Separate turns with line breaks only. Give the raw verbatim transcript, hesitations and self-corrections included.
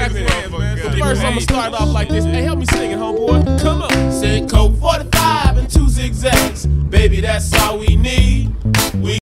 X Rams, man. So first I'm gonna start off like this. Hey, help me sing it, homeboy. Come on.
Sing Coke forty-five and two zigzags. Baby, that's all we need. We